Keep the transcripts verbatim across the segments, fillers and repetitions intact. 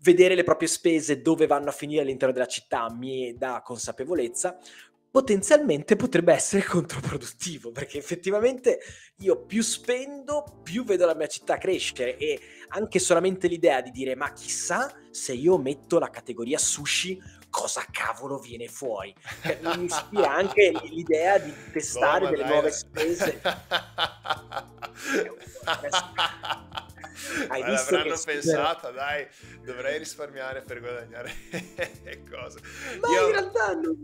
vedere le proprie spese dove vanno a finire all'interno della città mi dà consapevolezza, potenzialmente potrebbe essere controproduttivo, perché effettivamente io più spendo, più vedo la mia città crescere, e anche solamente l'idea di dire ma chissà se io metto la categoria sushi cosa cavolo viene fuori. Cioè, mi ispira anche l'idea di testare No, delle dai, nuove dai. spese. Hai Ma visto l'avranno che pensata, dai, dovrei risparmiare per guadagnare cose. Ma Io... in realtà non...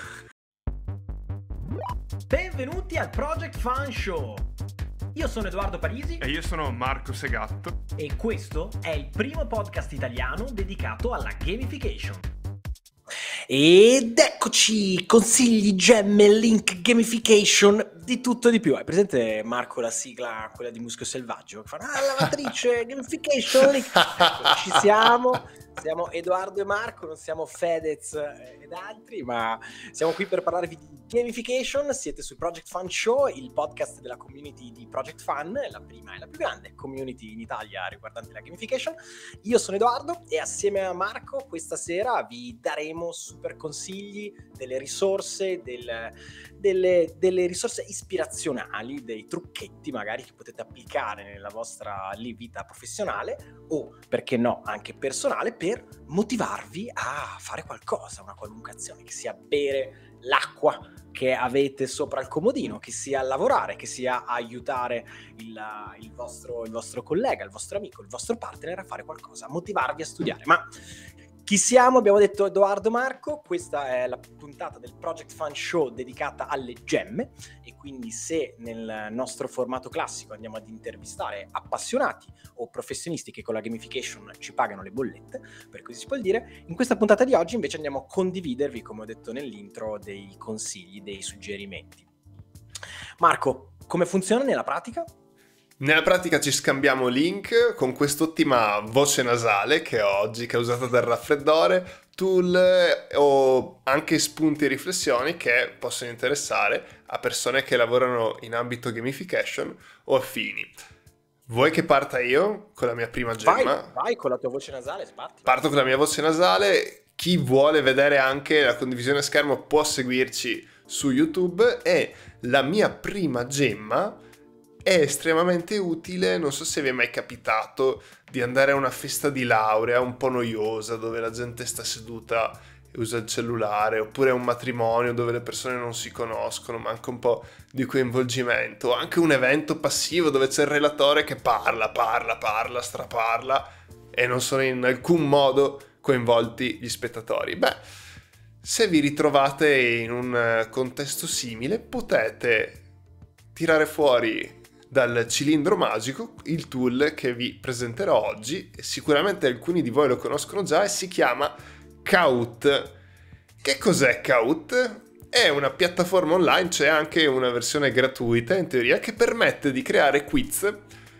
Benvenuti al Project Fun Show. Io sono Edoardo Parisi e io sono Marco Segatto e questo è il primo podcast italiano dedicato alla gamification. Ed eccoci, consigli, gemme, link, gamification, di tutto e di più. Hai presente, Marco, la sigla, quella di Muschio Selvaggio? Che fa, ah, lavatrice, gamification, link. Ecco, ci siamo, siamo Edoardo e Marco, non siamo Fedez ed altri, ma siamo qui per parlarvi di gamification. Siete sul Project Fun Show, il podcast della community di Project Fun, la prima e la più grande community in Italia riguardante la gamification. Io sono Edoardo e assieme a Marco questa sera vi daremo super consigli, delle risorse, del, delle, delle risorse ispirazionali, dei trucchetti magari che potete applicare nella vostra vita professionale o, perché no, anche personale, per motivarvi a fare qualcosa, una qualunque azione, che sia bere l'acqua che avete sopra il comodino, che sia lavorare, che sia aiutare il, il, vostro, il vostro collega, il vostro amico, il vostro partner a fare qualcosa, motivarvi a studiare. Ma chi siamo? Abbiamo detto Edoardo Marco, questa è la puntata del Project Fun Show dedicata alle gemme, e quindi se nel nostro formato classico andiamo ad intervistare appassionati o professionisti che con la gamification ci pagano le bollette, per così si può dire, in questa puntata di oggi invece andiamo a condividervi, come ho detto nell'intro, dei consigli, dei suggerimenti. Marco, come funziona nella pratica? Nella pratica ci scambiamo link con quest'ottima voce nasale che ho oggi, che è usata dal raffreddore, tool o anche spunti e riflessioni che possono interessare a persone che lavorano in ambito gamification o affini. Vuoi che parta io con la mia prima gemma? Vai, vai con la tua voce nasale, sparti. Parto con la mia voce nasale. Chi vuole vedere anche la condivisione a schermo può seguirci su YouTube, e la mia prima gemma è estremamente utile. Non so se vi è mai capitato di andare a una festa di laurea un po' noiosa dove la gente sta seduta e usa il cellulare, oppure a un matrimonio dove le persone non si conoscono, manca un po' di coinvolgimento, o anche un evento passivo dove c'è il relatore che parla, parla, parla, straparla e non sono in alcun modo coinvolti gli spettatori. Beh, se vi ritrovate in un contesto simile, potete tirare fuori dal cilindro magico il tool che vi presenterò oggi, e sicuramente alcuni di voi lo conoscono già, e si chiama Kahoot. Che cos'è Kahoot? È una piattaforma online, c'è anche una versione gratuita in teoria, che permette di creare quiz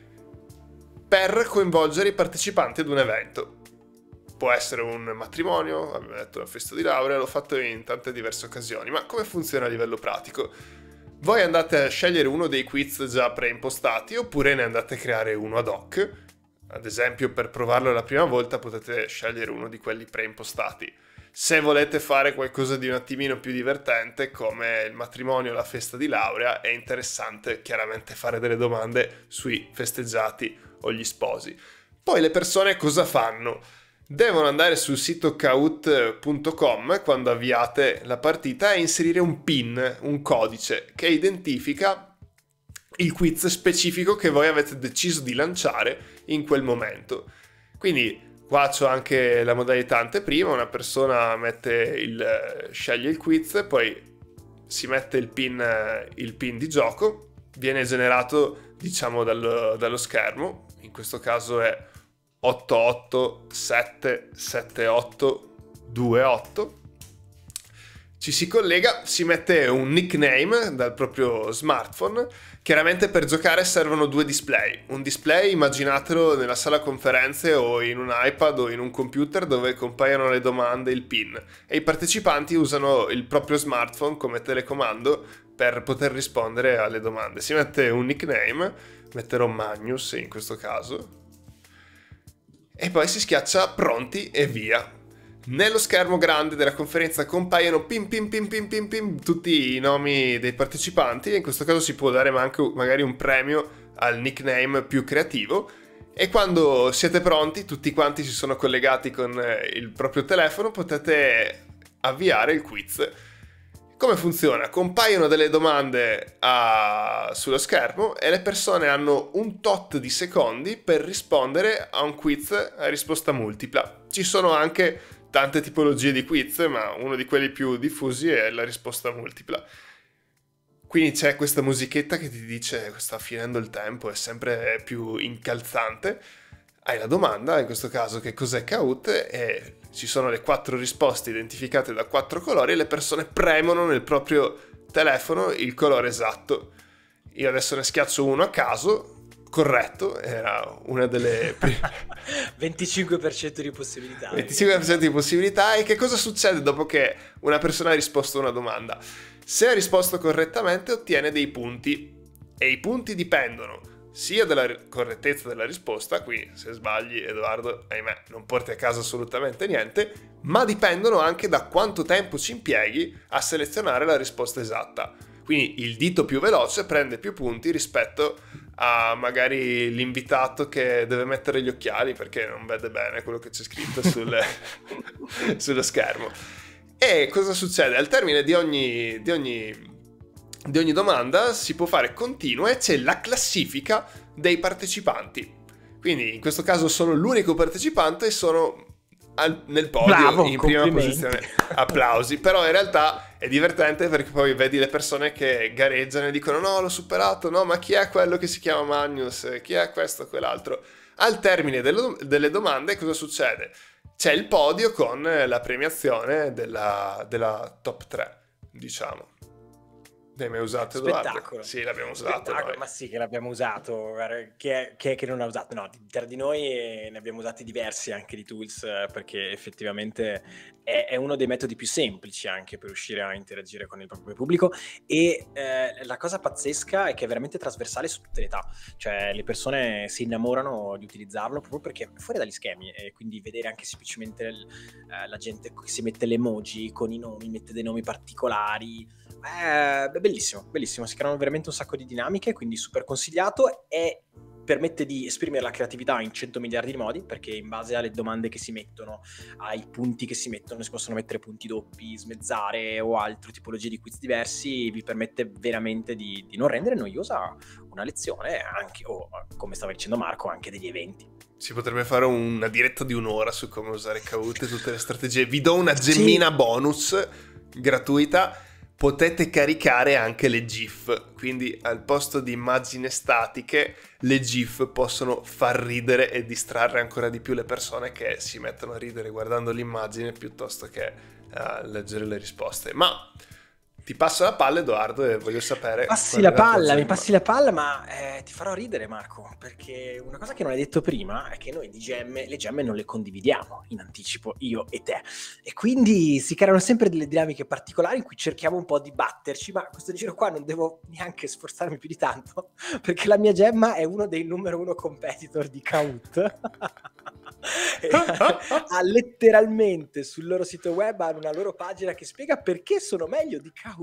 per coinvolgere i partecipanti ad un evento. Può essere un matrimonio, abbiamo detto una festa di laurea, l'ho fatto in tante diverse occasioni. Ma come funziona a livello pratico? Voi andate a scegliere uno dei quiz già preimpostati, oppure ne andate a creare uno ad hoc. Ad esempio, per provarlo la prima volta potete scegliere uno di quelli preimpostati. Se volete fare qualcosa di un attimino più divertente, come il matrimonio o la festa di laurea, è interessante chiaramente fare delle domande sui festeggiati o gli sposi. Poi le persone cosa fanno? Devono andare sul sito kahoot punto com quando avviate la partita e inserire un PIN, un codice, che identifica il quiz specifico che voi avete deciso di lanciare in quel momento. Quindi qua c'ho anche la modalità anteprima, una persona mette il, sceglie il quiz, poi si mette il PIN, il PIN di gioco, viene generato diciamo dallo, dallo schermo, in questo caso è otto otto sette sette otto due otto. Ci si collega, si mette un nickname dal proprio smartphone. Chiaramente per giocare servono due display. Un display, immaginatelo nella sala conferenze o in un iPad o in un computer dove compaiono le domande e il PIN, e i partecipanti usano il proprio smartphone come telecomando per poter rispondere alle domande. Si mette un nickname, metterò Magnus in questo caso, e poi si schiaccia pronti e via. Nello schermo grande della conferenza compaiono pim pim pim pim pim pim tutti i nomi dei partecipanti, e in questo caso si può dare anche magari un premio al nickname più creativo. E quando siete pronti, tutti quanti si sono collegati con il proprio telefono, potete avviare il quiz. Come funziona? Compaiono delle domande a... sullo schermo e le persone hanno un tot di secondi per rispondere a un quiz a risposta multipla. Ci sono anche tante tipologie di quiz, ma uno di quelli più diffusi è la risposta multipla. Quindi c'è questa musichetta che ti dice che sta finendo il tempo, è sempre più incalzante. Hai la domanda, in questo caso che cos'è Kahoot, e ci sono le quattro risposte identificate da quattro colori e le persone premono nel proprio telefono il colore esatto. Io adesso ne schiaccio uno a caso, corretto, era una delle... venticinque per cento di possibilità. venticinque per cento di possibilità. E che cosa succede dopo che una persona ha risposto a una domanda? Se ha risposto correttamente ottiene dei punti, e i punti dipendono sia dalla correttezza della risposta, quindi se sbagli Edoardo, ahimè, non porti a casa assolutamente niente, ma dipendono anche da quanto tempo ci impieghi a selezionare la risposta esatta. Quindi il dito più veloce prende più punti rispetto a magari l'invitato che deve mettere gli occhiali perché non vede bene quello che c'è scritto sul, sullo schermo. E cosa succede? Al termine di ogni, di ogni, di ogni domanda si può fare continua e c'è la classifica dei partecipanti. Quindi in questo caso sono l'unico partecipante e sono al, nel podio. Bravo, in prima posizione. Applausi. Però in realtà è divertente perché poi vedi le persone che gareggiano e dicono no, l'ho superato, no, ma chi è quello che si chiama Magnus? Chi è questo o quell'altro? Al termine delle, delle domande cosa succede? C'è il podio con la premiazione della, della top tre, diciamo. L'hai mai usato, Edoardo? Spettacolo. Sì, l'abbiamo usato noi. Ma sì che l'abbiamo usato. Chi è, chi è che non ha usato? No, tra di noi ne abbiamo usati diversi anche di tools, perché effettivamente è, è uno dei metodi più semplici anche per riuscire a interagire con il proprio pubblico. E eh, la cosa pazzesca è che è veramente trasversale su tutte le età. Cioè le persone si innamorano di utilizzarlo proprio perché è fuori dagli schemi, e quindi vedere anche semplicemente il, eh, la gente che si mette le emoji con i nomi, mette dei nomi particolari. Eh, bellissimo, bellissimo, si creano veramente un sacco di dinamiche, quindi super consigliato, e permette di esprimere la creatività in cento miliardi di modi, perché in base alle domande che si mettono, ai punti che si mettono, si possono mettere punti doppi, smezzare o altre tipologie di quiz diversi, vi permette veramente di, di non rendere noiosa una lezione, anche, o come stava dicendo Marco, anche degli eventi. Si potrebbe fare una diretta di un'ora su come usare Kahoot e tutte le strategie. Vi do una gemmina sì. bonus gratuita. Potete caricare anche le GIF, quindi al posto di immagini statiche, le GIF possono far ridere e distrarre ancora di più le persone che si mettono a ridere guardando l'immagine piuttosto che uh, leggere le risposte. Ma ti passo la palla, Edoardo, e voglio sapere... Passi la palla, mi passi la palla, ma eh, ti farò ridere, Marco, perché una cosa che non hai detto prima è che noi di gemme, le gemme non le condividiamo in anticipo, io e te. E quindi si creano sempre delle dinamiche particolari in cui cerchiamo un po' di batterci, ma questo giro qua non devo neanche sforzarmi più di tanto, perché la mia gemma è uno dei numero uno competitor di Kahoot. Ha letteralmente sul loro sito web hanno una loro pagina che spiega perché sono meglio di Kahoot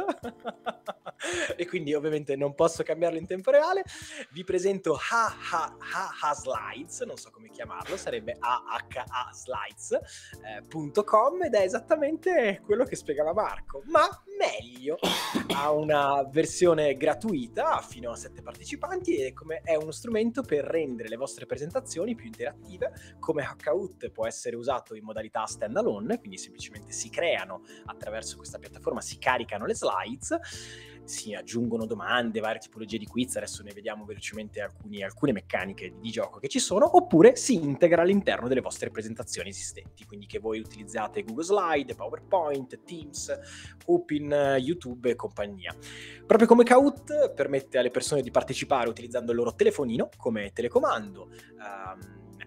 e quindi ovviamente non posso cambiarlo in tempo reale. Vi presento ha ha ha ha slides, non so come chiamarlo, sarebbe a h a slides punto com, ed è esattamente quello che spiegava Marco, ma meglio. Ha una versione gratuita fino a sette partecipanti e come è uno strumento per rendere le vostre presentazioni più interattive. Come Kahoot può essere usato in modalità stand alone, quindi semplicemente si creano attraverso questa piattaforma, si caricano le slides, si aggiungono domande, varie tipologie di quiz, adesso ne vediamo velocemente alcuni, alcune meccaniche di gioco che ci sono, oppure si integra all'interno delle vostre presentazioni esistenti, quindi che voi utilizzate Google Slide, PowerPoint, Teams, Open, YouTube e compagnia. Proprio come Kahoot permette alle persone di partecipare utilizzando il loro telefonino come telecomando, um,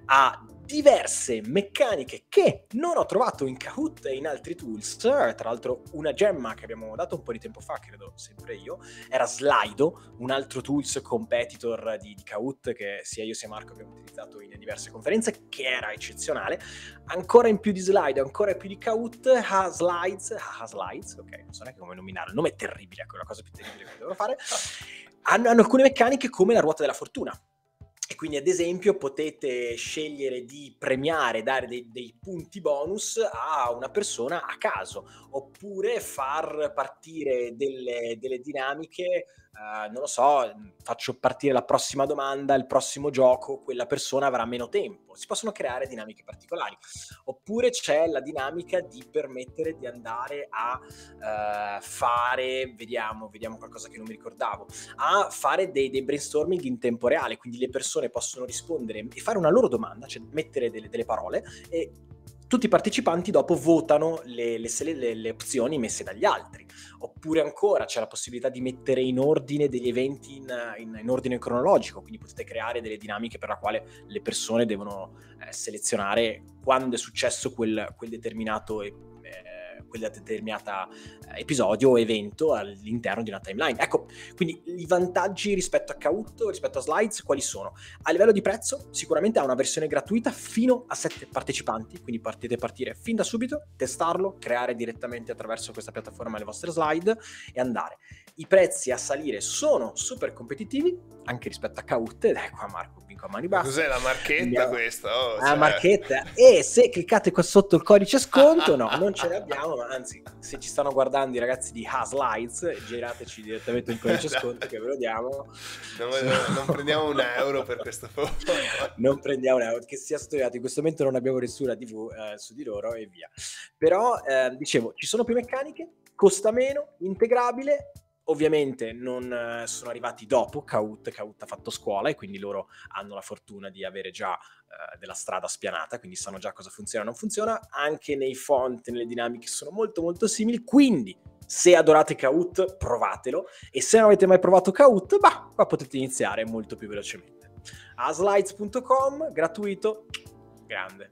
ha diverse meccaniche che non ho trovato in Kahoot e in altri tools. Tra l'altro una gemma che abbiamo dato un po' di tempo fa, credo sempre io, era Slido, un altro tools competitor di, di Kahoot che sia io sia Marco abbiamo utilizzato in diverse conferenze, che era eccezionale. Ancora in più di Slido, ancora più di Kahoot, ha Slides, ha Slides, ok, non so neanche come nominarlo, il nome è terribile, è la cosa più terribile che devo fare. Hanno, hanno alcune meccaniche come la ruota della fortuna. E quindi ad esempio potete scegliere di premiare, dare dei, dei punti bonus a una persona a caso, oppure far partire delle, delle dinamiche, uh, non lo so, faccio partire la prossima domanda, il prossimo gioco, quella persona avrà meno tempo. Si possono creare dinamiche particolari. Oppure c'è la dinamica di permettere di andare a uh, fare, vediamo, vediamo qualcosa che non mi ricordavo, a fare dei, dei brainstorming in tempo reale, quindi le persone possono rispondere e fare una loro domanda, cioè mettere delle, delle parole, e tutti i partecipanti dopo votano le, le, le, le opzioni messe dagli altri. Oppure ancora c'è la possibilità di mettere in ordine degli eventi in, in, in ordine cronologico, quindi potete creare delle dinamiche per la quale le persone devono eh, selezionare quando è successo quel, quel determinato eh, quella determinata episodio o evento all'interno di una timeline. Ecco, quindi i vantaggi rispetto a Kahoot, rispetto a Slides, quali sono? A livello di prezzo, sicuramente ha una versione gratuita fino a sette partecipanti, quindi potete partire fin da subito, testarlo, creare direttamente attraverso questa piattaforma le vostre slide e andare. I prezzi a salire sono super competitivi, anche rispetto a Kahoot, ed ecco Marco, vinco a mani basse. Cos'è la marchetta Andiamo. questa? Oh, la cioè... marchetta, e se cliccate qua sotto il codice sconto, no, non ce l'abbiamo, ma anzi, se ci stanno guardando i ragazzi di HaSlides, girateci direttamente il codice sconto che ve lo diamo. Non, non prendiamo un euro per questa foto. Non prendiamo un euro, che sia studiato, in questo momento non abbiamo nessuna tivù eh, su di loro e via. Però, eh, dicevo, ci sono più meccaniche, costa meno, integrabile. Ovviamente non eh, sono arrivati dopo Kahoot, Kahoot ha fatto scuola e quindi loro hanno la fortuna di avere già eh, della strada spianata, quindi sanno già cosa funziona e non funziona. Anche nei font, nelle dinamiche sono molto molto simili, quindi se adorate Kahoot provatelo, e se non avete mai provato Kahoot, bah, qua potete iniziare molto più velocemente. haslides punto com, gratuito, grande.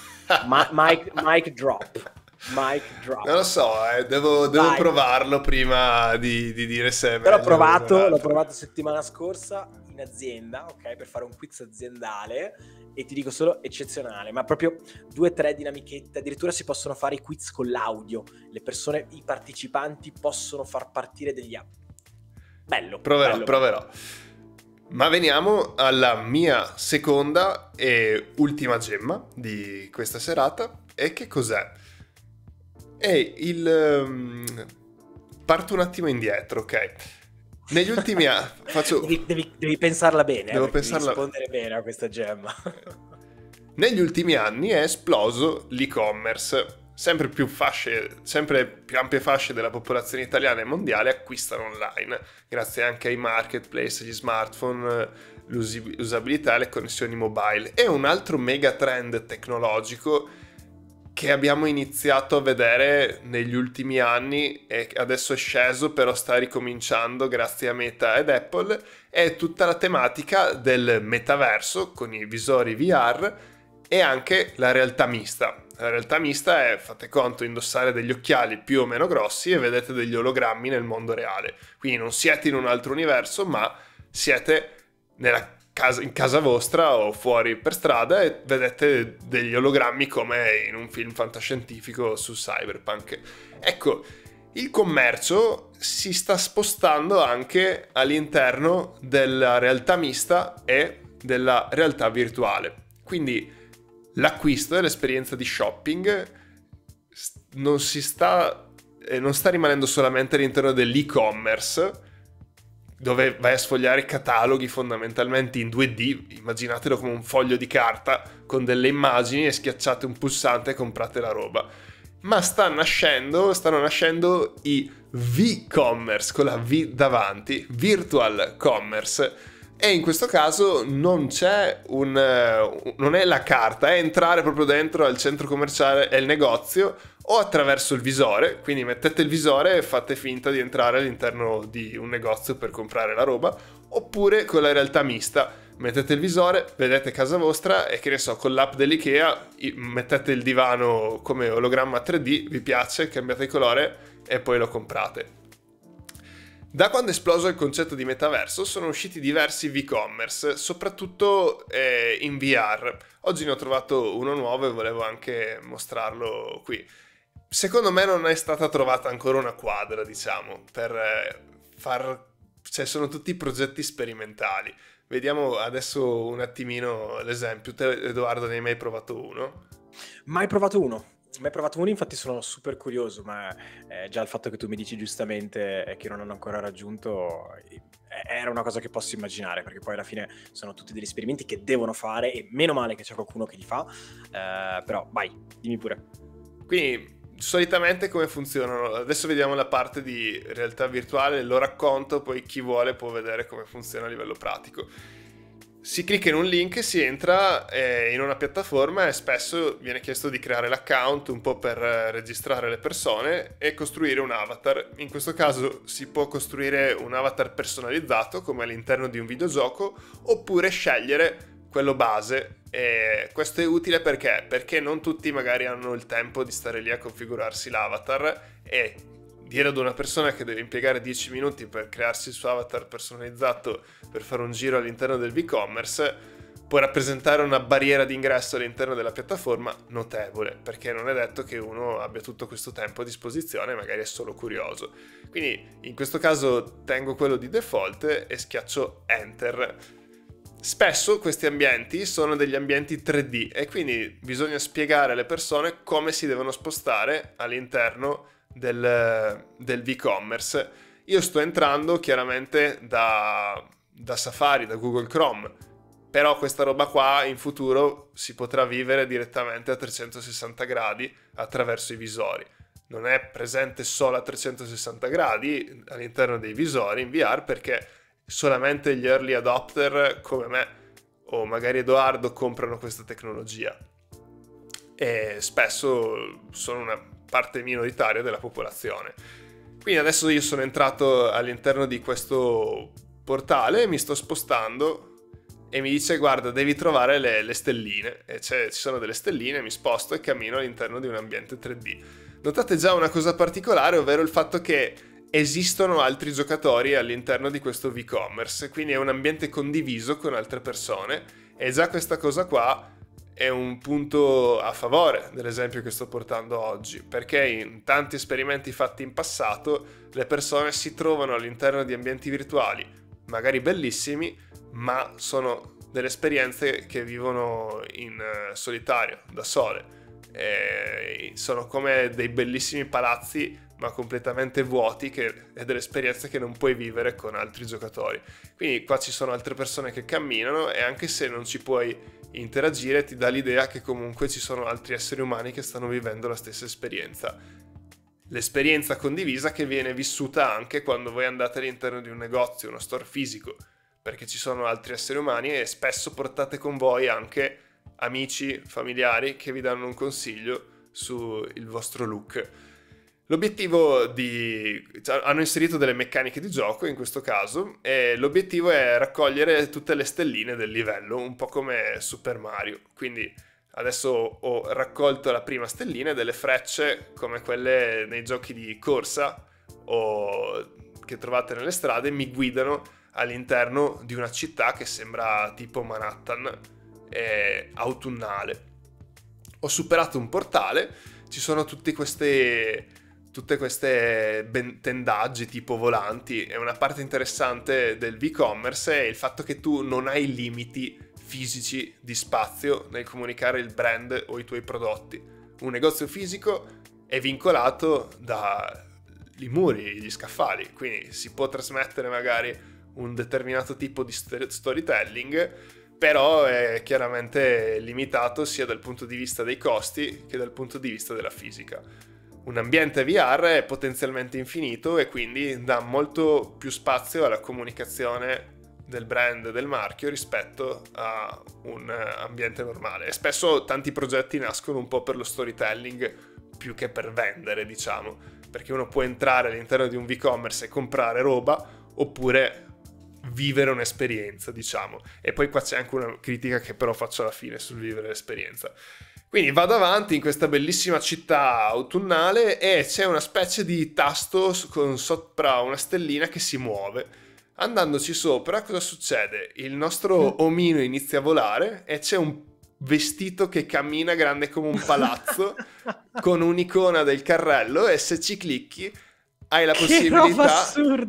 Ma- mic, mic drop. Mic drop. Non lo so, eh, devo, devo provarlo prima di, di dire se. Però l'ho provato, l'ho provato settimana scorsa in azienda, ok, per fare un quiz aziendale, e ti dico solo eccezionale, ma proprio due o tre dinamichette, addirittura si possono fare i quiz con l'audio, le persone, i partecipanti possono far partire degli audio. Bello. Proverò, bello. proverò. Ma veniamo alla mia seconda e ultima gemma di questa serata. E che cos'è? È il... Um, parto un attimo indietro, ok? Negli ultimi anni... Faccio... Devi, devi, devi pensarla bene, Devo eh, pensarla... devi rispondere bene a questa gemma. Negli ultimi anni è esploso l'e-commerce. Sempre più fasce, sempre più ampie fasce della popolazione italiana e mondiale acquistano online, grazie anche ai marketplace, agli smartphone, l'usabilità e le connessioni mobile. È un altro mega trend tecnologico che abbiamo iniziato a vedere negli ultimi anni e adesso è sceso, però sta ricominciando grazie a Meta ed Apple. È tutta la tematica del metaverso con i visori V R e anche la realtà mista. La realtà mista è, fate conto, indossare degli occhiali più o meno grossi e vedete degli ologrammi nel mondo reale. Quindi non siete in un altro universo, ma siete nella casa, in casa vostra o fuori per strada e vedete degli ologrammi come in un film fantascientifico su Cyberpunk. Ecco, il commercio si sta spostando anche all'interno della realtà mista e della realtà virtuale. Quindi l'acquisto e l'esperienza di shopping non si sta, eh, non sta rimanendo solamente all'interno dell'e-commerce, dove vai a sfogliare cataloghi fondamentalmente in due D, immaginatelo come un foglio di carta con delle immagini e schiacciate un pulsante e comprate la roba. Ma sta nascendo, stanno nascendo i V-commerce, con la V davanti, virtual commerce. E in questo caso non c'è un... non è la carta, è entrare proprio dentro al centro commerciale e il negozio, o attraverso il visore, quindi mettete il visore e fate finta di entrare all'interno di un negozio per comprare la roba, oppure con la realtà mista. Mettete il visore, vedete casa vostra e che ne so, con l'app dell'IKEA mettete il divano come ologramma tre D, vi piace, cambiate colore e poi lo comprate. Da quando è esploso il concetto di metaverso sono usciti diversi V-commerce, soprattutto eh, in V R. Oggi ne ho trovato uno nuovo e volevo anche mostrarlo qui. Secondo me non è stata trovata ancora una quadra, diciamo, per eh, far... cioè sono tutti progetti sperimentali. Vediamo adesso un attimino l'esempio. Te, Edoardo, ne hai mai provato uno? Mai provato uno. Mai provato uno, infatti sono super curioso, ma eh, già il fatto che tu mi dici giustamente eh, che non hanno ancora raggiunto eh, era una cosa che posso immaginare, perché poi alla fine sono tutti degli esperimenti che devono fare e meno male che c'è qualcuno che li fa, eh, però vai, dimmi pure. Quindi solitamente come funzionano? Adesso vediamo la parte di realtà virtuale, lo racconto, poi chi vuole può vedere come funziona a livello pratico. Si clicca in un link, si entra eh, in una piattaforma e spesso viene chiesto di creare l'account un po' per eh, registrare le persone e costruire un avatar. In questo caso si può costruire un avatar personalizzato come all'interno di un videogioco, oppure scegliere quello base. E questo è utile perché? Perché non tutti magari hanno il tempo di stare lì a configurarsi l'avatar, e dire ad una persona che deve impiegare dieci minuti per crearsi il suo avatar personalizzato per fare un giro all'interno del V-commerce può rappresentare una barriera d'ingresso all'interno della piattaforma notevole, perché non è detto che uno abbia tutto questo tempo a disposizione, magari è solo curioso. Quindi in questo caso tengo quello di default e schiaccio Enter. Spesso questi ambienti sono degli ambienti tre D e quindi bisogna spiegare alle persone come si devono spostare all'interno del, del V-commerce. Io sto entrando chiaramente da, da Safari, da Google Chrome, però questa roba qua in futuro si potrà vivere direttamente a trecentosessanta gradi attraverso i visori. Non è presente solo a trecentosessanta gradi all'interno dei visori in V R, perché solamente gli early adopter come me o magari Edoardo comprano questa tecnologia e spesso sono una parte minoritaria della popolazione. Quindi adesso io sono entrato all'interno di questo portale, mi sto spostando e mi dice guarda devi trovare le, le stelline, e ci sono delle stelline, mi sposto e cammino all'interno di un ambiente tre D. Notate già una cosa particolare, ovvero il fatto che esistono altri giocatori all'interno di questo V-commerce, quindi è un ambiente condiviso con altre persone, e già questa cosa qua è un punto a favore dell'esempio che sto portando oggi, perché in tanti esperimenti fatti in passato le persone si trovano all'interno di ambienti virtuali magari bellissimi, ma sono delle esperienze che vivono in solitario, da sole, e sono come dei bellissimi palazzi ma completamente vuoti, che è delle esperienze che non puoi vivere con altri giocatori. Quindi qua ci sono altre persone che camminano e anche se non ci puoi interagire ti dà l'idea che comunque ci sono altri esseri umani che stanno vivendo la stessa esperienza. L'esperienza condivisa che viene vissuta anche quando voi andate all'interno di un negozio, uno store fisico, perché ci sono altri esseri umani e spesso portate con voi anche amici, familiari che vi danno un consiglio sul vostro look. L'obiettivo di... hanno inserito delle meccaniche di gioco in questo caso e l'obiettivo è raccogliere tutte le stelline del livello, un po' come Super Mario. Quindi adesso ho raccolto la prima stellina e delle frecce come quelle nei giochi di corsa o che trovate nelle strade mi guidano all'interno di una città che sembra tipo Manhattan, è autunnale. Ho superato un portale, ci sono tutte queste tutte queste tendaggi tipo volanti, e una parte interessante del V-commerce è il fatto che tu non hai limiti fisici di spazio nel comunicare il brand o i tuoi prodotti. Un negozio fisico è vincolato dai muri, gli scaffali, quindi si può trasmettere magari un determinato tipo di storytelling, però è chiaramente limitato sia dal punto di vista dei costi che dal punto di vista della fisica. Un ambiente V R è potenzialmente infinito e quindi dà molto più spazio alla comunicazione del brand, del marchio, rispetto a un ambiente normale. E spesso tanti progetti nascono un po' per lo storytelling più che per vendere, diciamo, perché uno può entrare all'interno di un V-commerce e comprare roba, oppure vivere un'esperienza, diciamo. E poi qua c'è anche una critica che però faccio alla fine sul vivere l'esperienza. Quindi vado avanti in questa bellissima città autunnale e c'è una specie di tasto con sopra una stellina che si muove. Andandoci sopra, cosa succede? Il nostro omino inizia a volare e c'è un vestito che cammina grande come un palazzo con un'icona del carrello, e se ci clicchi hai la possibilità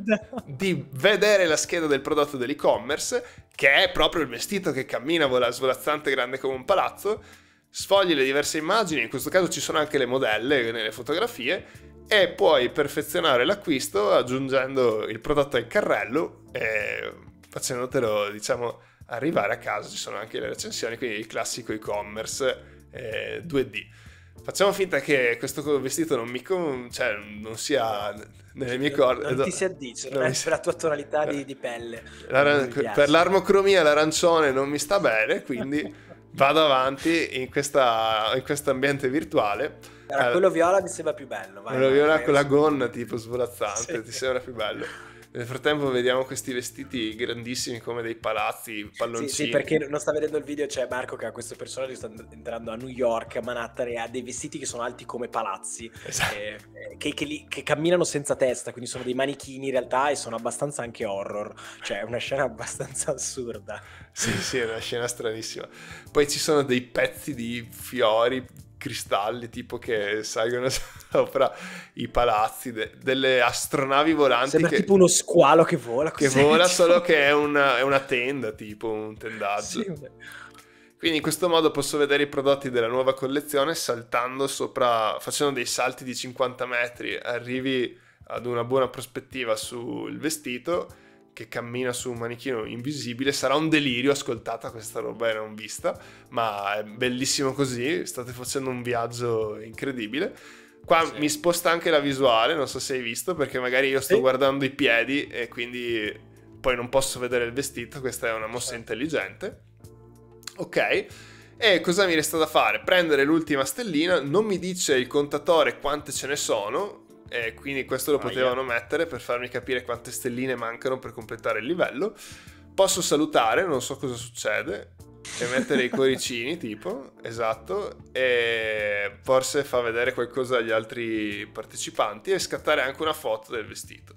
di vedere la scheda del prodotto dell'e-commerce, che è proprio il vestito che cammina vola, svolazzante grande come un palazzo. Sfogli le diverse immagini, in questo caso ci sono anche le modelle nelle fotografie, e puoi perfezionare l'acquisto aggiungendo il prodotto al carrello e facendotelo, diciamo, arrivare a casa. Ci sono anche le recensioni, quindi il classico e-commerce eh, due D. Facciamo finta che questo vestito non mi con... cioè, non sia nelle mie corde. Non ti si addice, non, non è per la tua tonalità di, di pelle. Per l'armocromia l'arancione non mi sta bene, quindi vado avanti in questa in questo ambiente virtuale. Era, quello viola mi sembra più bello. Vai, quello vai, viola vai, con la gonna tipo svolazzante, sì. Ti sembra più bello. Nel frattempo vediamo questi vestiti grandissimi come dei palazzi, palloncini. Sì, sì, perché non sta vedendo il video, c'è Marco che ha questo personaggio che sta entrando a New York, a Manhattan, e ha dei vestiti che sono alti come palazzi, esatto. eh, che, che, li, che camminano senza testa, quindi sono dei manichini in realtà, e sono abbastanza anche horror, cioè è una scena abbastanza assurda. Sì, sì, è una scena stranissima. Poi ci sono dei pezzi di fiori, cristalli tipo che salgono sopra i palazzi, de- delle astronavi volanti. Sembra che, tipo uno squalo che vola. Che vola, solo che è una, è una tenda, tipo un tendaggio. Sì. Quindi in questo modo posso vedere i prodotti della nuova collezione saltando sopra, facendo dei salti di cinquanta metri, arrivi ad una buona prospettiva sul vestito che cammina su un manichino invisibile. Sarà un delirio, ascoltata questa roba e non vista, ma è bellissimo così, state facendo un viaggio incredibile. Qua sì. Mi sposta anche la visuale, non so se hai visto, perché magari io sto sì. guardando i piedi e quindi poi non posso vedere il vestito. Questa è una mossa sì. intelligente. Ok, e cosa mi resta da fare? Prendere l'ultima stellina, non mi dice il contatore quante ce ne sono, e quindi questo lo potevano oh, yeah. mettere per farmi capire quante stelline mancano per completare il livello. Posso salutare, non so cosa succede, e mettere i cuoricini tipo, esatto, e forse fa vedere qualcosa agli altri partecipanti e scattare anche una foto del vestito.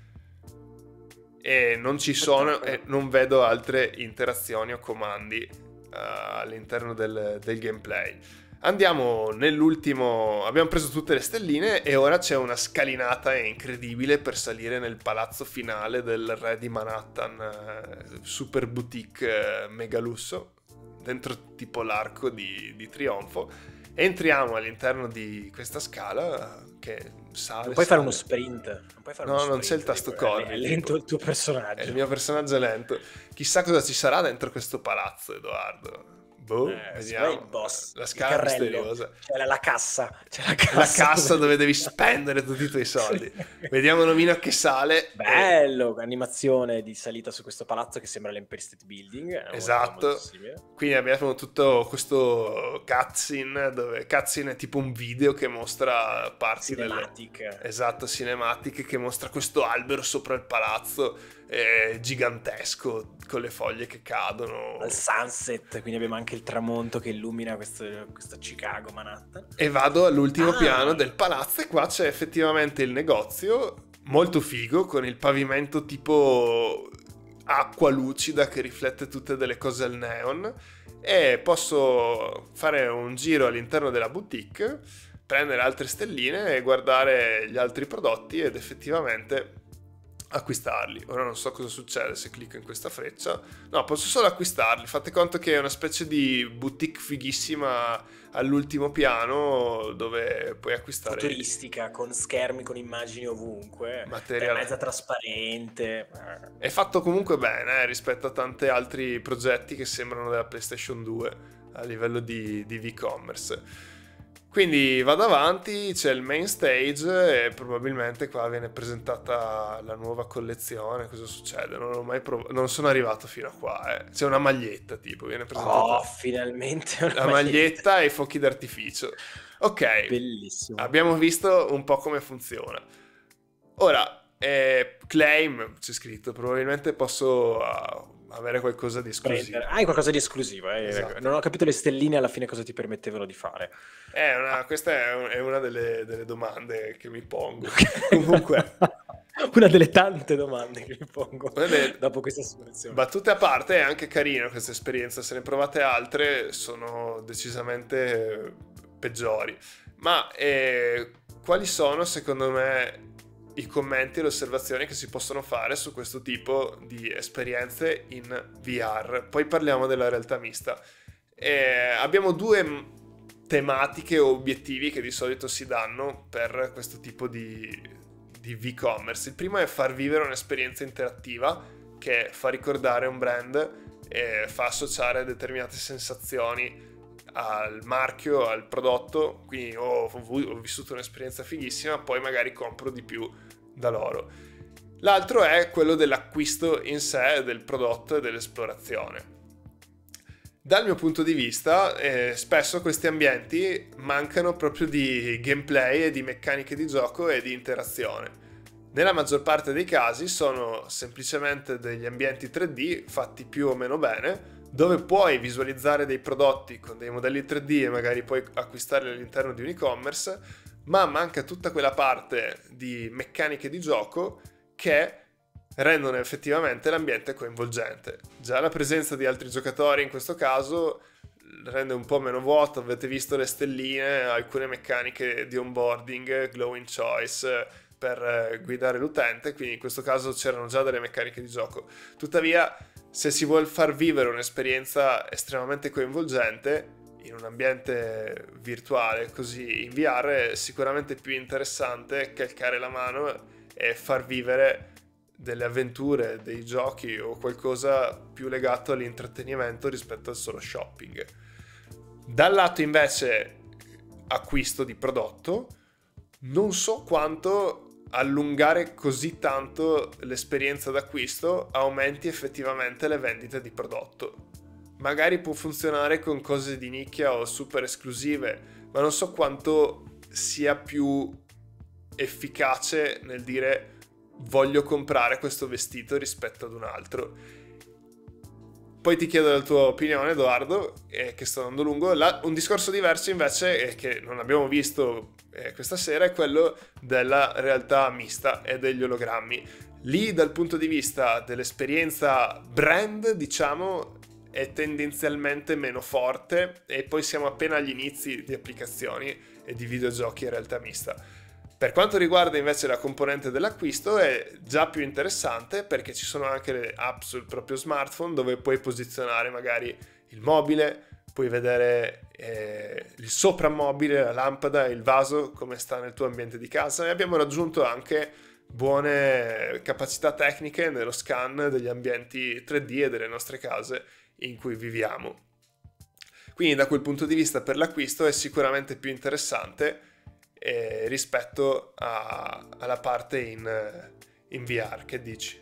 E non ci sono, e non vedo altre interazioni o comandi uh, all'interno del, del gameplay. Andiamo nell'ultimo, abbiamo preso tutte le stelline e ora c'è una scalinata incredibile per salire nel palazzo finale del re di Manhattan, eh, super boutique, eh, mega lusso, dentro tipo l'arco di, di trionfo. Entriamo all'interno di questa scala che sale. Non puoi sale. fare uno sprint. Non puoi fare no, uno non sprint, c'è il tasto tipo, corri. È lento il tuo personaggio. Il mio personaggio è lento. Chissà cosa ci sarà dentro questo palazzo, Edoardo. Boh, eh, vediamo. Il boss, la scala misteriosa. C'è la, la cassa. C'è la cassa, la cassa dove devi spendere tutti i tuoi soldi. Vediamo l'omino che sale. Bello, e... animazione di salita su questo palazzo che sembra l'Empire State Building. Esatto. Molto molto Quindi abbiamo tutto questo cutscene, dove cutscene è tipo un video che mostra parti cinematic. Delle... Esatto, cinematic, che mostra questo albero sopra il palazzo eh, gigantesco con le foglie che cadono. Al sunset, quindi abbiamo anche il tramonto che illumina questo, questa Chicago, Manhattan. E vado all'ultimo ah. piano del palazzo e qua c'è effettivamente il negozio, molto figo, con il pavimento tipo acqua lucida che riflette tutte delle cose al neon, e posso fare un giro all'interno della boutique, prendere altre stelline e guardare gli altri prodotti ed effettivamente acquistarli. Ora non so cosa succede se clicco in questa freccia. No, posso solo acquistarli. Fate conto che è una specie di boutique fighissima all'ultimo piano dove puoi acquistare. Futuristica, con schermi, con immagini ovunque. Materiale. È mezza trasparente. È fatto comunque bene eh, rispetto a tanti altri progetti che sembrano della PlayStation due a livello di, di e-commerce. Quindi vado avanti, c'è il main stage e probabilmente qua viene presentata la nuova collezione. Cosa succede? Non ho mai prov- non sono arrivato fino a qua, eh. C'è una maglietta tipo, viene presentata. Oh, finalmente una la maglietta. maglietta e i fuochi d'artificio. Ok. Bellissimo. Abbiamo visto un po' come funziona. Ora, E claim, c'è scritto, probabilmente posso uh, avere qualcosa di esclusivo. Prendere. Hai qualcosa di esclusivo, eh? Esatto. Non ho capito le stelline alla fine cosa ti permettevano di fare. È una, questa è, un- è una delle, delle domande che mi pongo. Comunque, Una delle tante domande che mi pongo Bene. dopo questa simulazione. battute a parte, è anche carina questa esperienza. Se ne provate altre, sono decisamente eh, peggiori. Ma eh, quali sono, secondo me, i commenti e le osservazioni che si possono fare su questo tipo di esperienze in V R? Poi parliamo della realtà mista. Eh, abbiamo due m- tematiche o obiettivi che di solito si danno per questo tipo di, di V-commerce. Il primo è far vivere un'esperienza interattiva che fa ricordare un brand e fa associare determinate sensazioni al marchio, al prodotto. Quindi oh, ho, ho vissuto un'esperienza fighissima, poi magari compro di più da loro. L'altro è quello dell'acquisto in sé del prodotto e dell'esplorazione. Dal mio punto di vista, eh, spesso questi ambienti mancano proprio di gameplay e di meccaniche di gioco e di interazione. Nella maggior parte dei casi sono semplicemente degli ambienti tre D fatti più o meno bene, dove puoi visualizzare dei prodotti con dei modelli tre D e magari puoi acquistarli all'interno di un e-commerce, ma manca tutta quella parte di meccaniche di gioco che rendono effettivamente l'ambiente coinvolgente. Già la presenza di altri giocatori in questo caso rende un po' meno vuoto. Avete visto le stelline, alcune meccaniche di onboarding, glowing choice per guidare l'utente, quindi in questo caso c'erano già delle meccaniche di gioco. Tuttavia, se si vuole far vivere un'esperienza estremamente coinvolgente in un ambiente virtuale così in V R, è sicuramente più interessante calcare la mano e far vivere delle avventure, dei giochi o qualcosa più legato all'intrattenimento rispetto al solo shopping. Dal lato invece acquisto di prodotto, non so quanto allungare così tanto l'esperienza d'acquisto aumenti effettivamente le vendite di prodotto. Magari può funzionare con cose di nicchia o super esclusive, ma non so quanto sia più efficace nel dire voglio comprare questo vestito rispetto ad un altro. Poi ti chiedo la tua opinione, Edoardo, eh, che sto andando lungo. La, un discorso diverso invece, eh, che non abbiamo visto eh, questa sera, è quello della realtà mista e degli ologrammi. Lì, dal punto di vista dell'esperienza brand, diciamo, è tendenzialmente meno forte, e poi siamo appena agli inizi di applicazioni e di videogiochi in realtà mista. Per quanto riguarda invece la componente dell'acquisto è già più interessante, perché ci sono anche le app sul proprio smartphone dove puoi posizionare magari il mobile, puoi vedere eh, il soprammobile, la lampada, il vaso, come sta nel tuo ambiente di casa, e abbiamo raggiunto anche buone capacità tecniche nello scan degli ambienti tre D e delle nostre case in cui viviamo. Quindi da quel punto di vista per l'acquisto è sicuramente più interessante Eh, rispetto a, alla parte in, in V R. Che dici?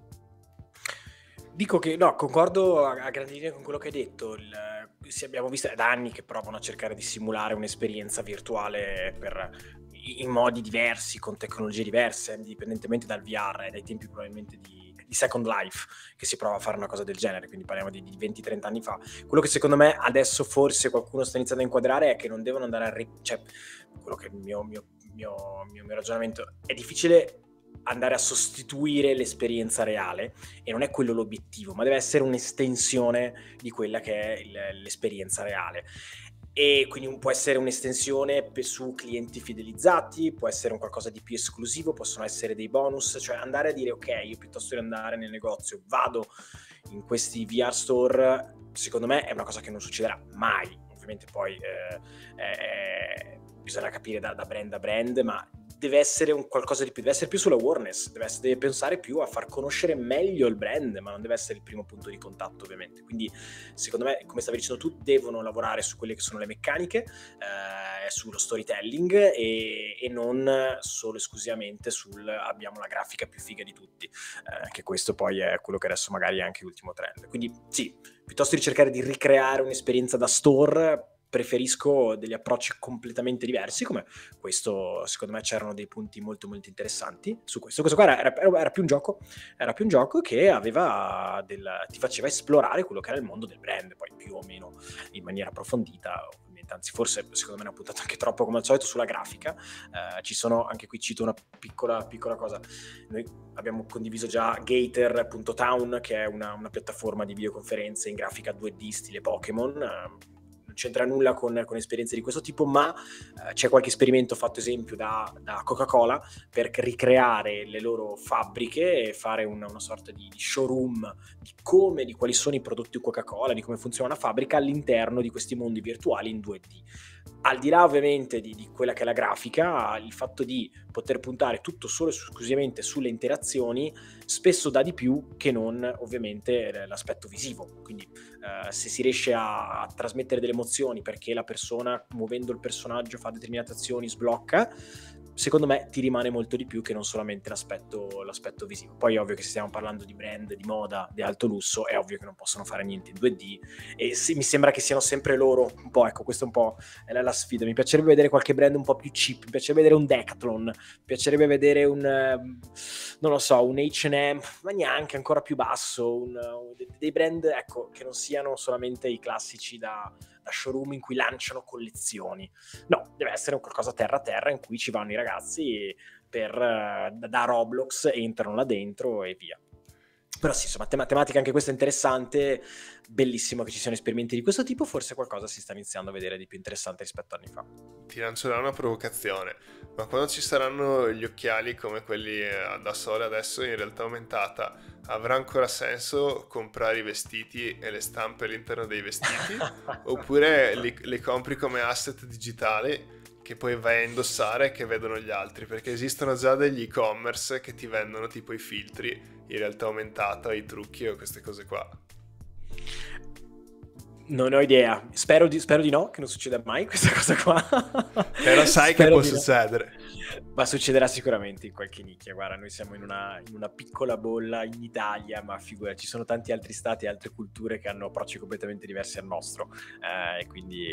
Dico che no, concordo a, a grandi linee con quello che hai detto. Il, sì, abbiamo visto è da anni che provano a cercare di simulare un'esperienza virtuale per, in modi diversi, con tecnologie diverse, indipendentemente dal V R, e dai tempi probabilmente di, di Second Life che si prova a fare una cosa del genere, quindi parliamo di, di venti trenta anni fa. Quello che secondo me adesso forse qualcuno sta iniziando a inquadrare è che non devono andare a ri- cioè quello che è il mio, mio, mio, mio, mio ragionamento, è difficile andare a sostituire l'esperienza reale, e non è quello l'obiettivo, ma deve essere un'estensione di quella che è il, l'esperienza reale. E quindi può essere un'estensione per, su clienti fidelizzati, può essere un qualcosa di più esclusivo, possono essere dei bonus, cioè andare a dire ok, io piuttosto di andare nel negozio vado in questi V R store, secondo me è una cosa che non succederà mai. Ovviamente poi eh, eh, bisogna capire da, da brand a brand, ma deve essere un qualcosa di più, deve essere più sull'awareness, deve, essere, deve pensare più a far conoscere meglio il brand, ma non deve essere il primo punto di contatto, ovviamente. Quindi secondo me, come stavi dicendo tu, devono lavorare su quelle che sono le meccaniche, eh, sullo storytelling, e, e non solo esclusivamente sul abbiamo la grafica più figa di tutti, eh, che questo poi è quello che adesso magari è anche l'ultimo trend. Quindi sì, piuttosto di cercare di ricreare un'esperienza da store, preferisco degli approcci completamente diversi, come questo. Secondo me c'erano dei punti molto molto interessanti su questo. Questo qua era, era, era più un gioco era più un gioco che aveva del, ti faceva esplorare quello che era il mondo del brand, poi più o meno in maniera approfondita, ovviamente, anzi forse secondo me ne ho puntato anche troppo come al solito sulla grafica. Eh, ci sono, anche qui cito una piccola piccola cosa, noi abbiamo condiviso già Gator punto town, che è una, una piattaforma di videoconferenze in grafica due D stile Pokémon. Eh, non c'entra nulla con, con esperienze di questo tipo, ma eh, c'è qualche esperimento fatto esempio da, da Coca-Cola per ricreare le loro fabbriche e fare una, una sorta di, di showroom di come, di quali sono i prodotti Coca-Cola, di come funziona una fabbrica all'interno di questi mondi virtuali in due D. Al di là ovviamente di, di quella che è la grafica, il fatto di poter puntare tutto solo e esclusivamente sulle interazioni spesso dà di più che non ovviamente l'aspetto visivo. Quindi eh, se si riesce a, a trasmettere delle emozioni perché la persona, muovendo il personaggio, fa determinate azioni, sblocca, secondo me ti rimane molto di più che non solamente l'aspetto, l'aspetto visivo. Poi è ovvio che se stiamo parlando di brand, di moda, di alto lusso, è ovvio che non possono fare niente in due D, e sì, mi sembra che siano sempre loro un po', ecco, questo un po' è la, la sfida. Mi piacerebbe vedere qualche brand un po' più cheap, mi piacerebbe vedere un Decathlon, mi piacerebbe vedere un, non lo so, un H and M, ma neanche ancora più basso, un, dei brand, ecco, che non siano solamente i classici da... da showroom in cui lanciano collezioni. No, deve essere un qualcosa terra a terra in cui ci vanno i ragazzi per, da Roblox, entrano là dentro e via. Però sì, insomma, tematica anche questa interessante, bellissimo che ci siano esperimenti di questo tipo, forse qualcosa si sta iniziando a vedere di più interessante rispetto a anni fa. Ti lancerò una provocazione, ma quando ci saranno gli occhiali come quelli da sole adesso in realtà aumentata, avrà ancora senso comprare i vestiti e le stampe all'interno dei vestiti? Oppure li, li compri come asset digitali che poi vai a indossare e che vedono gli altri? Perché esistono già degli e-commerce che ti vendono tipo i filtri in realtà aumentata, i trucchi o queste cose qua. Non ho idea, spero di, spero di no, che non succeda mai questa cosa qua. Però sai che può succedere. No. Ma succederà sicuramente in qualche nicchia. Guarda, noi siamo in una, in una piccola bolla in Italia, ma figura, ci sono tanti altri stati e altre culture che hanno approcci completamente diversi al nostro, eh, e quindi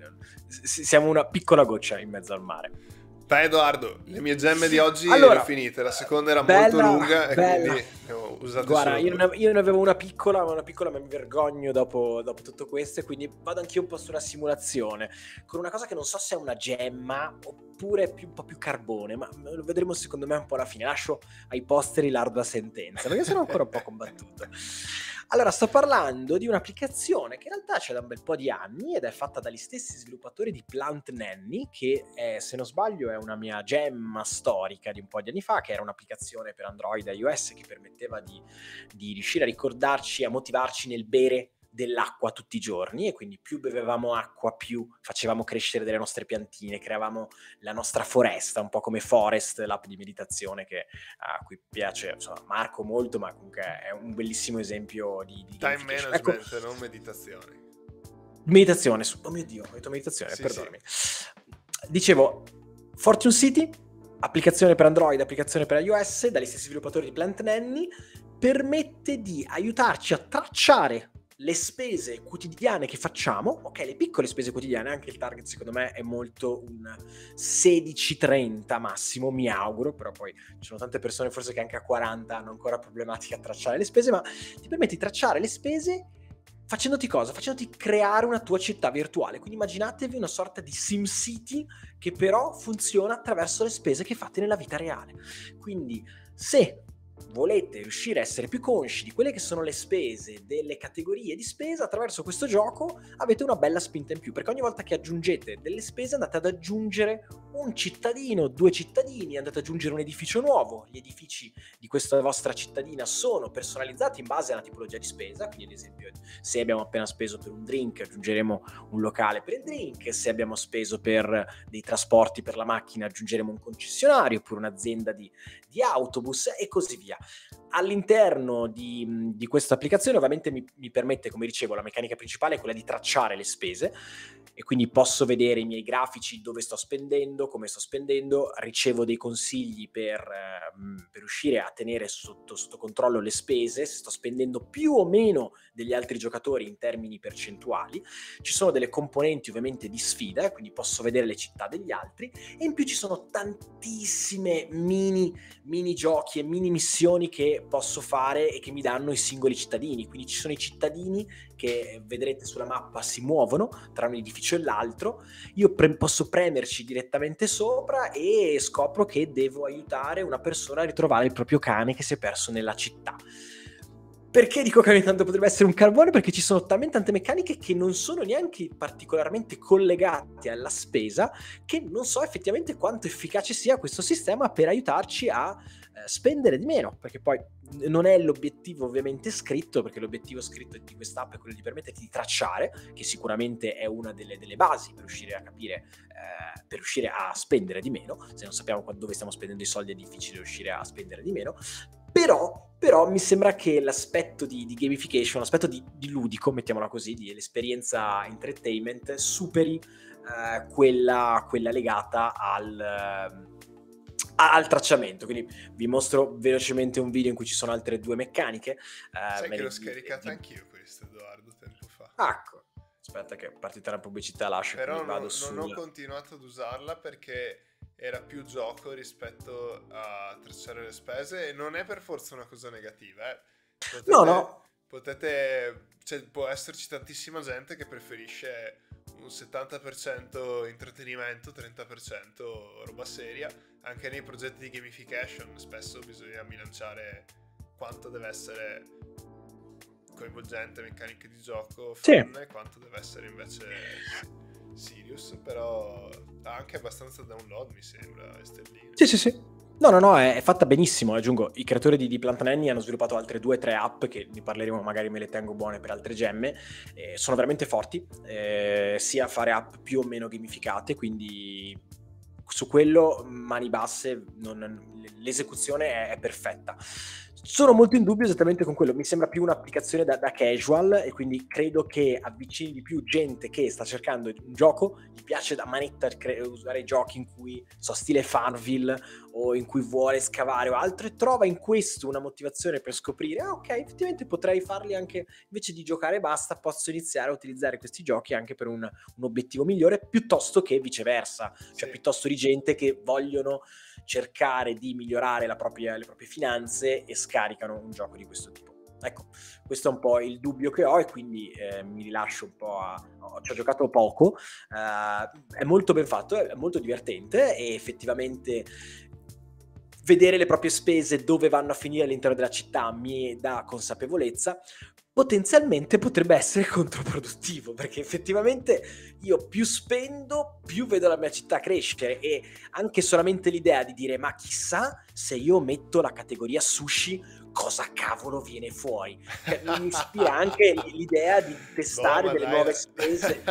siamo una piccola goccia in mezzo al mare. Dai Edoardo, le mie gemme di oggi allora, le ho finite, la seconda era bella, molto lunga e bella. quindi ne ho usate Guarda, solo io ne, io ne avevo una piccola, ma una piccola ma mi vergogno dopo, dopo tutto questo, e quindi vado anch'io un po' su una simulazione, con una cosa che non so se è una gemma oppure più, un po' più carbone, ma lo vedremo secondo me un po' alla fine. Lascio ai posteri l'ardua sentenza, perché sono ancora un po' combattuto. Allora, sto parlando di un'applicazione che in realtà c'è da un bel po' di anni ed è fatta dagli stessi sviluppatori di Plant Nanny, che è, se non sbaglio è una mia gemma storica di un po' di anni fa, che era un'applicazione per Android e iOS che permetteva di, di riuscire a ricordarci, a motivarci nel bere dell'acqua tutti i giorni, e quindi più bevevamo acqua più facevamo crescere delle nostre piantine, creavamo la nostra foresta, un po' come Forest, l'app di meditazione che a cui piace, insomma, Marco molto, ma comunque è un bellissimo esempio di, di time management, ecco, non meditazione. Meditazione, oh mio Dio, ho detto meditazione, sì, perdonami. Sì. Dicevo, Fortune City, applicazione per Android, applicazione per iOS, dagli stessi sviluppatori di Plant Nanny, permette di aiutarci a tracciare le spese quotidiane che facciamo, ok, le piccole spese quotidiane, anche il target secondo me è molto un sedici trenta massimo, mi auguro, però poi ci sono tante persone forse che anche a quaranta hanno ancora problematica a tracciare le spese, ma ti permette di tracciare le spese facendoti cosa? Facendoti creare una tua città virtuale. Quindi immaginatevi una sorta di SimCity che però funziona attraverso le spese che fate nella vita reale. Quindi se volete riuscire a essere più consci di quelle che sono le spese delle categorie di spesa, attraverso questo gioco avete una bella spinta in più, perché ogni volta che aggiungete delle spese andate ad aggiungere un cittadino, due cittadini, andate ad aggiungere un edificio nuovo. Gli edifici di questa vostra cittadina sono personalizzati in base alla tipologia di spesa, quindi ad esempio se abbiamo appena speso per un drink aggiungeremo un locale per il drink, se abbiamo speso per dei trasporti per la macchina aggiungeremo un concessionario oppure un'azienda di, di autobus e così via. all'interno di, di questa applicazione ovviamente mi, mi permette, come dicevo, la meccanica principale è quella di tracciare le spese, e quindi posso vedere i miei grafici, dove sto spendendo, come sto spendendo, ricevo dei consigli per, eh, per riuscire a tenere sotto, sotto controllo le spese, se sto spendendo più o meno degli altri giocatori in termini percentuali. Ci sono delle componenti ovviamente di sfida, quindi posso vedere le città degli altri, e in più ci sono tantissime mini, mini giochi e mini missioni che posso fare e che mi danno i singoli cittadini. Quindi ci sono i cittadini che vedrete sulla mappa si muovono tra un edificio e l'altro, io pre- posso premerci direttamente sopra e scopro che devo aiutare una persona a ritrovare il proprio cane che si è perso nella città. Perché dico che ogni tanto potrebbe essere un carbone? Perché ci sono talmente tante meccaniche che non sono neanche particolarmente collegate alla spesa, che non so effettivamente quanto efficace sia questo sistema per aiutarci a eh, spendere di meno, perché poi non è l'obiettivo ovviamente scritto, perché l'obiettivo scritto di quest'app è quello di permetterti di tracciare, che sicuramente è una delle, delle basi per riuscire a capire, eh, per riuscire a spendere di meno. Se non sappiamo dove stiamo spendendo i soldi è difficile riuscire a spendere di meno. Però, però mi sembra che l'aspetto di, di gamification, l'aspetto di, di ludico, mettiamola così, di l'esperienza entertainment, superi eh, quella, quella legata al, eh, al tracciamento. Quindi vi mostro velocemente un video in cui ci sono altre due meccaniche. Eh, Sai che l'ho di, scaricato di... anch'io questo, Edoardo, tempo fa. Ecco, aspetta che è partita la pubblicità, lascio. Però non, vado non sul... ho continuato ad usarla perché era più gioco rispetto a tracciare le spese, e non è per forza una cosa negativa, eh. Potete, no, no. Potete, cioè, può esserci tantissima gente che preferisce un settanta per cento intrattenimento, trenta per cento roba seria. Anche nei progetti di gamification spesso bisogna bilanciare quanto deve essere coinvolgente, meccaniche di gioco, fun, sì, e quanto deve essere invece serious. Però ha anche abbastanza download, mi sembra, stelline. Sì, sì, sì. No, no, no, è, è fatta benissimo. Aggiungo, i creatori di, di Plant Nanny hanno sviluppato altre due o tre app che ne parleremo, magari me le tengo buone per altre gemme. Eh, sono veramente forti, eh, sia fare app più o meno gamificate, quindi su quello mani basse, non, l'esecuzione è, è perfetta. Sono molto in dubbio esattamente con quello, mi sembra più un'applicazione da, da casual, e quindi credo che avvicini di più gente che sta cercando un gioco, gli piace da manetta cre- usare giochi in cui, so, stile Farmville, o in cui vuole scavare o altro, e trova in questo una motivazione per scoprire, ah ok, effettivamente potrei farli anche, invece di giocare e basta, posso iniziare a utilizzare questi giochi anche per un, un obiettivo migliore, piuttosto che viceversa, cioè sì, piuttosto di gente che vogliono cercare di migliorare la propria, le proprie finanze e scaricano un gioco di questo tipo. Ecco, questo è un po' il dubbio che ho, e quindi eh, mi rilascio un po' a... Oh, ci ho giocato poco, uh, è molto ben fatto, è molto divertente, e effettivamente vedere le proprie spese dove vanno a finire all'interno della città mi dà consapevolezza. Potenzialmente potrebbe essere controproduttivo, perché effettivamente io più spendo, più vedo la mia città crescere, e anche solamente l'idea di dire ma chissà se io metto la categoria sushi cosa cavolo viene fuori, cioè, mi ispira anche l'idea di testare boh, delle dai, nuove spese.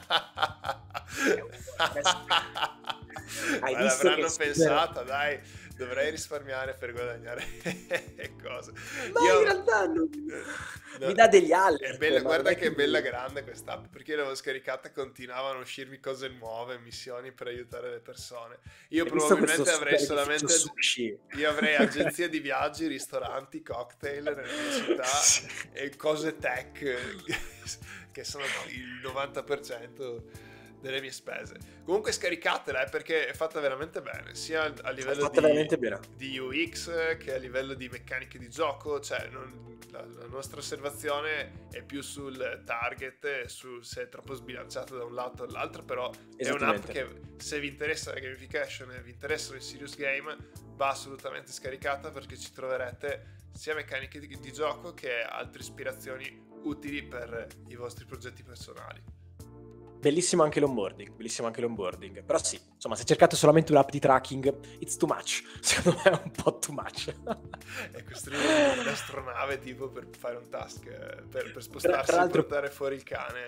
Hai ma visto l'avranno che pensata, dai, dovrei risparmiare per guadagnare cose. Ma io, in realtà non... no, mi dà degli altri. È bella, guarda che è bella grande quest'app, perché io l'avevo scaricata e continuavano a uscirmi cose nuove, missioni per aiutare le persone. Io Hai probabilmente avrei solamente sushi. Io avrei agenzie di viaggi, ristoranti, cocktail nella mia città sì, e cose tech che sono il novanta per cento delle mie spese. Comunque scaricatela, eh, perché è fatta veramente bene, sia a livello di, di U X che a livello di meccaniche di gioco. Cioè non, la, la nostra osservazione è più sul target, su se è troppo sbilanciato da un lato all'altro, però è un'app che, se vi interessa la gamification e vi interessano i serious game, va assolutamente scaricata, perché ci troverete sia meccaniche di, di gioco che altre ispirazioni utili per i vostri progetti personali. Bellissimo anche l'onboarding, bellissimo anche l'onboarding. Però sì, insomma, se cercate solamente un'app di tracking, it's too much. Secondo me è un po' too much. È costruire un'astronave tipo per fare un task, per, per spostarsi tra, tra e portare fuori il cane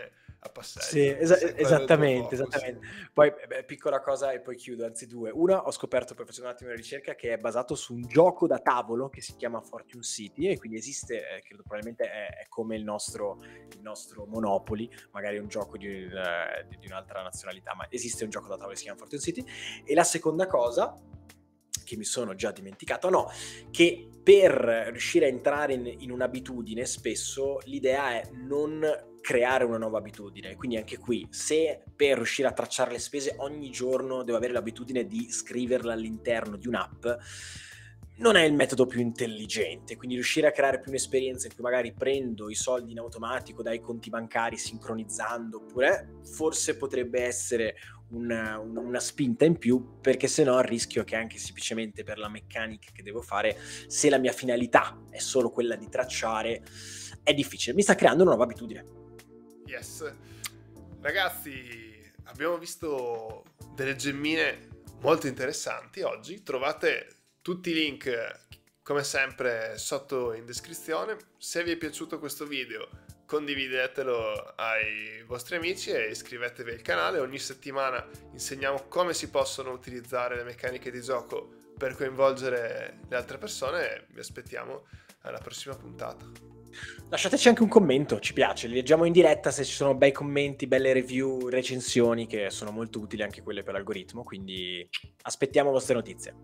a passeggio. Sì, esa- Se quello è il tuo esattamente, focus. esattamente. Poi, beh, piccola cosa e poi chiudo, anzi due. Una, ho scoperto poi facendo un attimo una ricerca che è basato su un gioco da tavolo che si chiama Fortune City e quindi esiste, eh, credo probabilmente è, è come il nostro, il nostro Monopoly, magari un gioco di, eh, di un'altra nazionalità, ma esiste un gioco da tavolo che si chiama Fortune City. E la seconda cosa che mi sono già dimenticato, no, che per riuscire a entrare in, in un'abitudine spesso l'idea è non creare una nuova abitudine, quindi anche qui se per riuscire a tracciare le spese ogni giorno devo avere l'abitudine di scriverla all'interno di un'app, non è il metodo più intelligente, quindi riuscire a creare più un'esperienza in cui magari prendo i soldi in automatico dai conti bancari sincronizzando, oppure forse potrebbe essere una, una, una spinta in più, perché se no rischio che anche semplicemente per la meccanica che devo fare, se la mia finalità è solo quella di tracciare, è difficile, mi sta creando una nuova abitudine. Yes. Ragazzi, abbiamo visto delle gemmine molto interessanti oggi, trovate tutti i link come sempre sotto in descrizione. Se vi è piaciuto questo video condividetelo ai vostri amici e iscrivetevi al canale. Ogni settimana insegniamo come si possono utilizzare le meccaniche di gioco per coinvolgere le altre persone e vi aspettiamo alla prossima puntata. Lasciateci anche un commento, ci piace, li leggiamo in diretta se ci sono bei commenti, belle review, recensioni che sono molto utili anche quelle per l'algoritmo, quindi aspettiamo vostre notizie.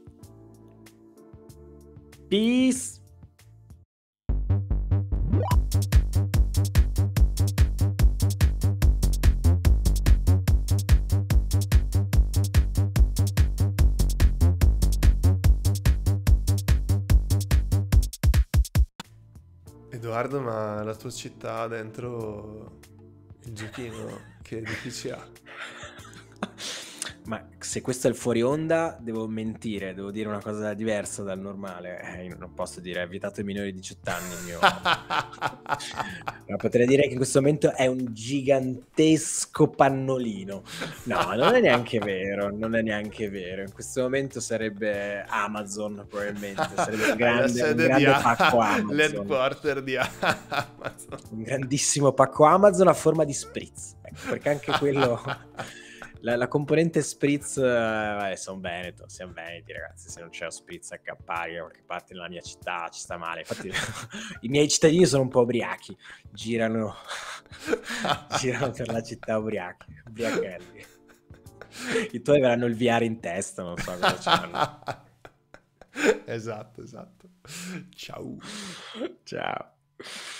Peace! Edoardo, ma la tua città ha dentro il giochino che edifici ha? Ma se questo è il fuori onda, devo mentire, devo dire una cosa diversa dal normale. Eh, io non posso dire, è vietato ai minori di diciotto anni il mio. Ma potrei dire che in questo momento è un gigantesco pannolino. No, non è neanche vero, non è neanche vero. In questo momento sarebbe Amazon, probabilmente. Sarebbe un grande, un grande A- pacco Amazon. l'headquarter di Amazon. Un grandissimo pacco Amazon a forma di spritz. Ecco, perché anche quello... La, la componente spritz, eh, sono veneto, siamo veneti ragazzi, se non c'è lo spritz a Campari da qualche parte nella mia città ci sta male, infatti i miei cittadini sono un po' ubriachi, girano girano per la città ubriachi, ubriachelli. I tuoi avranno il V R in testa, non so cosa c'hanno. Esatto, esatto. Ciao. Ciao.